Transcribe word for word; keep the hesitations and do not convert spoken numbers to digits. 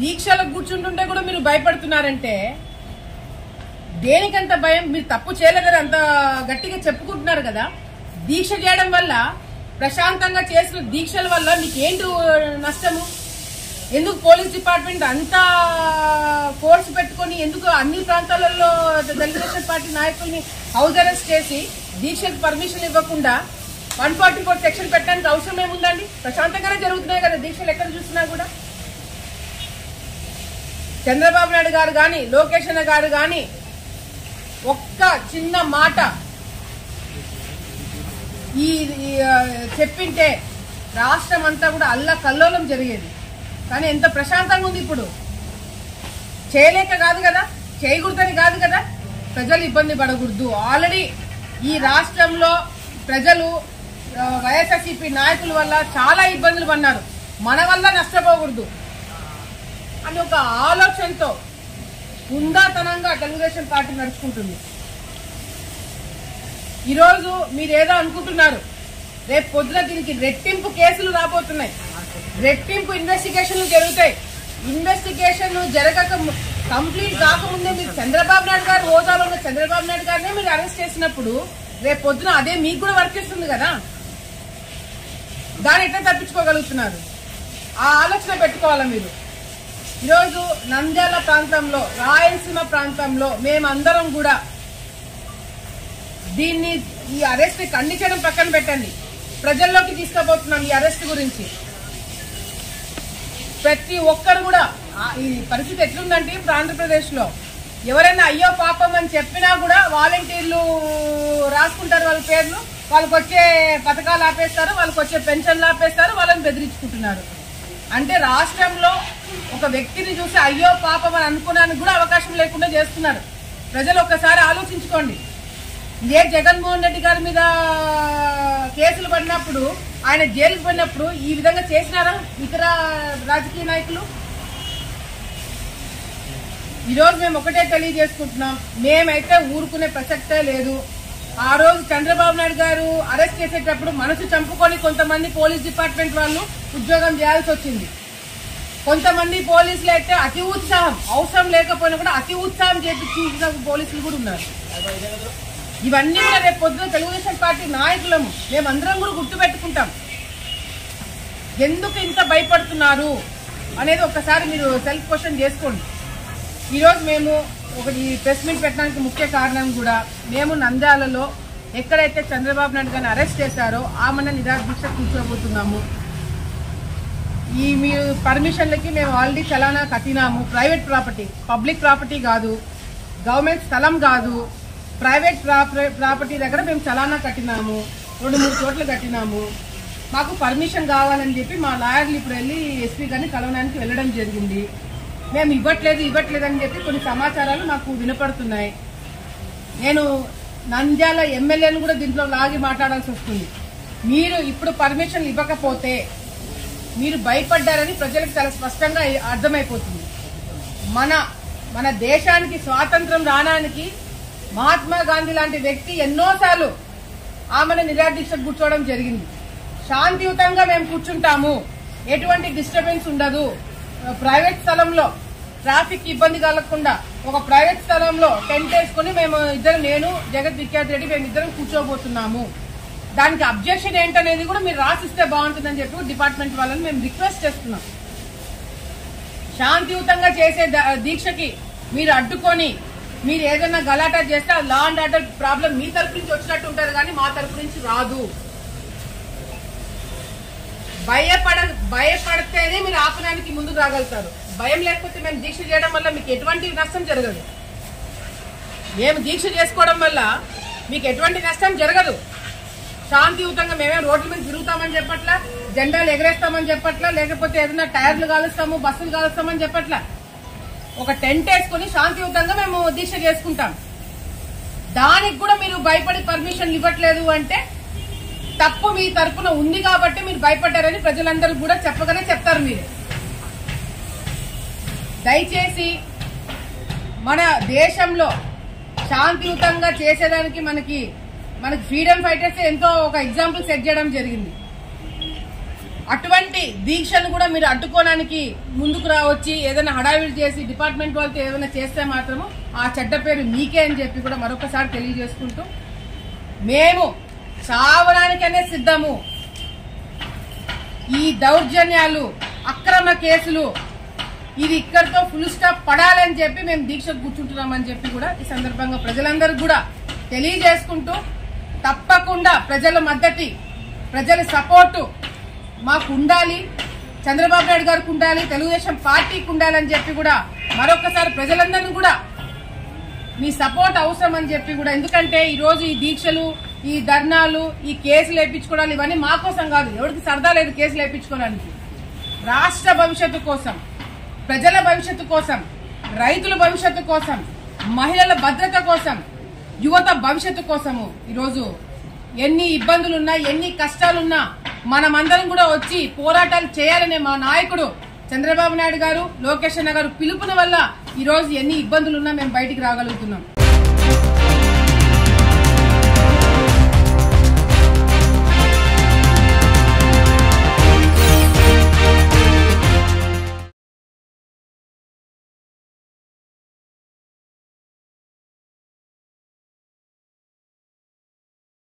దీక్షలకు కూర్చుంటుంటే కూడా మీరు భయపడుతున్నారంటే దేనికంత భయం? మీరు తప్పు చేయలేదని అంత గట్టిగా చెప్పుకుంటున్నారు కదా. దీక్ష చేయడం వల్ల, ప్రశాంతంగా చేసిన దీక్షల వల్ల మీకేంటి నష్టము? ఎందుకు పోలీస్ డిపార్ట్మెంట్ అంతా ఫోర్స్ పెట్టుకుని ఎందుకు అన్ని ప్రాంతాలలో తెలుగుదేశం పార్టీ నాయకుల్ని హౌస్ అరెస్ట్ చేసి దీక్షకు పర్మిషన్ ఇవ్వకుండా వన్ ఫార్టీ ఫోర్ సెక్షన్ పెట్టడానికి అవసరం ఏముందండి? ప్రశాంతంగానే జరుగుతున్నాయి కదా దీక్షలు ఎక్కడ చూసినా కూడా. చంద్రబాబు నాయుడు గారు గాని, లోకేష్ అన్న గారు గాని ఒక్క చిన్న మాట ఈ చెప్పింటే రాష్ట్రం అంతా కూడా అల్ల కల్లోలం జరిగేది. కానీ ఎంత ప్రశాంతంగా ఉంది ఇప్పుడు. చేయలేక కాదు కదా, చేయకూడదని కాదు కదా, ప్రజలు ఇబ్బంది పడకూడదు. ఆల్రెడీ ఈ రాష్ట్రంలో ప్రజలు వైఎస్ఆర్సీపీ నాయకుల వల్ల చాలా ఇబ్బందులు పడినారు. మన వల్ల నష్టపోకూడదు అని ఒక ఆలోచనతో హుందాతనంగా తెలుగుదేశం పార్టీ నడుచుకుంటుంది. ఈరోజు మీరేదో అనుకుంటున్నారు, రేపు పొద్దున దీనికి రెట్టింపు కేసులు రాబోతున్నాయి, రెట్టింపు ఇన్వెస్టిగేషన్లు జరుగుతాయి. ఇన్వెస్టిగేషన్ జరగక కంప్లీట్ కాకముందే మీరు చంద్రబాబు నాయుడు గారు హోదాలో ఉన్న చంద్రబాబు నాయుడు గారినే మీరు అరెస్ట్ చేసినప్పుడు రేపు పొద్దున అదే మీకు కూడా వర్తిస్తుంది కదా. దాన్ని ఎట్లా తప్పించుకోగలుగుతున్నారు? ఆ ఆలోచన పెట్టుకోవాలా మీరు. ఈరోజు నంద్యాల ప్రాంతంలో, రాయలసీమ ప్రాంతంలో మేమందరం కూడా దీన్ని, ఈ అరెస్ట్ ఖండించడం పక్కన పెట్టండి, ప్రజల్లోకి తీసుకుపోతున్నాం ఈ అరెస్ట్ గురించి. ప్రతి ఒక్కరు కూడా ఈ పరిస్థితి ఎట్లుందంటే ఇప్పుడు ఆంధ్రప్రదేశ్ లో ఎవరైనా అయ్యో పాపం అని చెప్పినా కూడా వాలంటీర్లు రాసుకుంటారు వాళ్ళ పేర్లు, వాళ్ళకి వచ్చే పథకాలు ఆపేస్తారు, వాళ్ళకి వచ్చే పెన్షన్లు ఆపేస్తారు, వాళ్ళని బెదిరించుకుంటున్నారు. అంటే రాష్ట్రంలో ఒక వ్యక్తిని చూసి అయ్యో పాపం అని అనుకోవడానికి కూడా అవకాశం లేకుండా చేస్తున్నారు. ప్రజలు ఒక్కసారి ఆలోచించుకోండి. ఇదే జగన్మోహన్ రెడ్డి గారి మీద కేసులు పడినప్పుడు, ఆయన జైలుకు పడినప్పుడు ఈ విధంగా చేసినారా ఇతర రాజకీయ నాయకులు? ఈరోజు మేము ఒకటే తెలియజేసుకుంటున్నాం, మేమైతే ఊరుకునే ప్రసక్తే లేదు. ఆ రోజు చంద్రబాబు నాయుడు గారు అరెస్ట్ చేసేటప్పుడు మనసు చంపుకొని కొంతమంది పోలీస్ డిపార్ట్మెంట్ వాళ్ళు ఉద్యోగం చేయాల్సి వచ్చింది. కొంతమంది పోలీసులు అయితే అతి ఉత్సాహం, అవసరం లేకపోయినా కూడా అతి ఉత్సాహం చేసి చూసిన పోలీసులు కూడా ఉన్నారు. ఇవన్నీ కూడా రేపు పొద్దున తెలుగుదేశం పార్టీ నాయకులము మేమందరం కూడా గుర్తుపెట్టుకుంటాం. ఎందుకు ఇంత భయపడుతున్నారు అనేది ఒకసారి మీరు సెల్ఫ్ క్వశ్చన్ చేసుకోండి. ఈరోజు మేము ఒకటి ప్రెస్ మీట్ పెట్టడానికి ముఖ్య కారణం కూడా, మేము నంద్యాలలో ఎక్కడైతే చంద్రబాబు నాయుడు గారిని అరెస్ట్ చేశారో ఆమెను నిరాదీక్ష కూర్చోబోతున్నాము. ఈ మీ పర్మిషన్లకి మేము ఆల్రెడీ చలానా కట్టినాము. ప్రైవేట్ ప్రాపర్టీ, పబ్లిక్ ప్రాపర్టీ కాదు, గవర్నమెంట్ స్థలం కాదు, ప్రైవేట్ ప్రాపర్టీ దగ్గర మేము చలానా కట్టినాము, రెండు మూడు చోట్ల కట్టినాము. మాకు పర్మిషన్ కావాలని చెప్పి మా లాయర్లు ఇప్పుడు వెళ్ళి ఎస్పీ గారిని కలవడానికి వెళ్ళడం జరిగింది. మేము ఇవ్వట్లేదు ఇవ్వట్లేదు అని చెప్పి కొన్ని సమాచారాలు మాకు వినపడుతున్నాయి. నేను నంద్యాల ఎమ్మెల్యేను కూడా దీంట్లో లాగి మాట్లాడాల్సి వస్తుంది. మీరు ఇప్పుడు పర్మిషన్ ఇవ్వకపోతే మీరు భయపడ్డారని ప్రజలకు చాలా స్పష్టంగా అర్థమైపోతుంది. మన మన దేశానికి స్వాతంత్రం రావడానికి మహాత్మా గాంధీ లాంటి వ్యక్తి ఎన్నోసార్లు ఆమెను నిరాదీక్షకు కూర్చోవడం జరిగింది. శాంతియుతంగా మేము కూర్చుంటాము, ఎటువంటి డిస్టర్బెన్స్ ఉండదు, ప్రైవేట్ స్థలంలో ట్రాఫిక్ ఇబ్బంది కలగకుండా ఒక ప్రైవేట్ స్థలంలో టెంట్ వేసుకుని మేము ఇద్దరు, నేను జగత్ విఖ్యాత్ రెడ్డి మేము ఇద్దరం కూర్చోబోతున్నాము. దానికి అబ్జెక్షన్ ఏంటనేది కూడా మీరు రాసిస్తే బాగుంటుందని చెప్పి డిపార్ట్మెంట్ వాళ్ళని మేము రిక్వెస్ట్ చేస్తున్నాం. శాంతియుతంగా చేసే దీక్షకి మీరు అడ్డుకొని మీరు ఏదైనా గలాటా చేస్తే లా అండ్ ఆర్డర్ ప్రాబ్లం మీ తరపు నుంచి వచ్చినట్టు ఉంటారు కానీ మా తరపు నుంచి రాదు. భయపడ భయపడితేనే మీరు ఆపడానికి ముందుకు రాగలుగుతారు. భయం లేకపోతే మేము దీక్ష చేయడం వల్ల మీకు ఎటువంటి నష్టం జరగదు. మేము దీక్ష చేసుకోవడం వల్ల మీకు ఎటువంటి నష్టం జరగదు. శాంతియుతంగా మేమే రోడ్ల మీద తిరుగుతామని చెప్పట్లా, జెండాలు ఎగరేస్తామని చెప్పట్లా, లేకపోతే ఏదైనా టైర్లు కాలుస్తాము, బస్సులు కాలుస్తామని చెప్పట్లా. ఒక టెంట్ వేసుకుని శాంతియుతంగా మేము దీక్ష చేసుకుంటాం. దానికి కూడా మీరు భయపడి పర్మిషన్ ఇవ్వట్లేదు అంటే తప్పు మీ తరపున ఉంది కాబట్టి మీరు భయపడ్డారని ప్రజలందరూ కూడా చెప్పగానే చెప్తారు. మీరు దయచేసి మన దేశంలో శాంతియుతంగా చేసేదానికి మనకి మనకి ఫ్రీడమ్ ఫైటర్స్ ఎంతో ఒక ఎగ్జాంపుల్ సెట్ చేయడం జరిగింది. అటువంటి దీక్షను కూడా మీరు అడ్డుకోవడానికి ముందుకు రావచ్చి ఏదైనా హడావిడి చేసి డిపార్ట్మెంట్ వాళ్ళతో ఏదైనా చేస్తే మాత్రము ఆ చెడ్డ పేరు మీకే అని చెప్పి కూడా మరొకసారి తెలియజేసుకుంటూ మేము చావడానికనే సిద్ధము. ఈ దౌర్జన్యాలు, అక్రమ కేసులు ఇది ఇక్కడితో ఫుల్ స్టాప్ పడాలని చెప్పి మేము దీక్షకు కూర్చుంటున్నామని చెప్పి కూడా ఈ సందర్భంగా ప్రజలందరికీ కూడా తెలియజేసుకుంటూ తప్పకుండా ప్రజల మద్దతు, ప్రజల సపోర్టు మాకు ఉండాలి, చంద్రబాబు నాయుడు గారికి ఉండాలి, తెలుగుదేశం పార్టీకి ఉండాలని చెప్పి కూడా మరొకసారి ప్రజలందరినీ కూడా మీ సపోర్ట్ అవసరం అని చెప్పి కూడా, ఎందుకంటే ఈ రోజు ఈ దీక్షలు, ఈ ధర్నాలు, ఈ కేసులు వేయించుకోవడాలు ఇవన్నీ మా కోసం కాదు, ఎవరికి సరదా లేదు కేసులు వేయించుకోవడానికి. రాష్ట్ర భవిష్యత్తు కోసం, ప్రజల భవిష్యత్తు కోసం, రైతుల భవిష్యత్తు కోసం, మహిళల భద్రత కోసం, యువత భవిష్యత్తు కోసము ఈరోజు ఎన్ని ఇబ్బందులున్నా, ఎన్ని కష్టాలున్నా మనమందరం కూడా వచ్చి పోరాటాలు చేయాలనే మా నాయకుడు చంద్రబాబు నాయుడు గారు, లోకేష్ అన్న గారు పిలుపున వల్ల ఈ రోజు ఎన్ని ఇబ్బందులున్నా మేము బయటికి రాగలుగుతున్నాం.